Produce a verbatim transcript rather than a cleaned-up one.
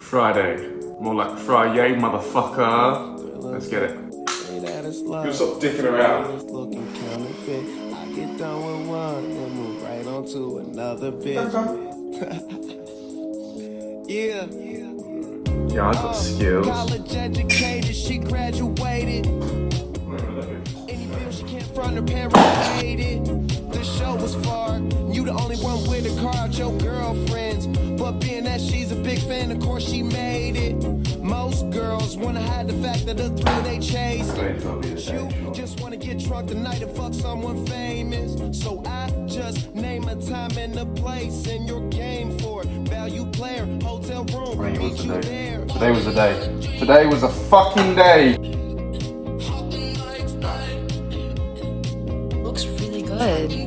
Friday. More like Friday, motherfucker. Let's get it. You stop dicking around. I get done with one and move right on to another bitch. Yeah. Yeah, I got skills. College educated, she graduated. Any bill she can't front her parents paid it. The show was far. You the only one with a car out your girlfriends. But being that she's a big fan, of course she made it. Most girls wanna hide the fact that the thrill they chase. You just wanna get drunk tonight and fuck someone famous. So I just name a time and a place and your game for it. Value player, hotel room, meet you there. Today was the day. Today was a fucking day. Looks really good.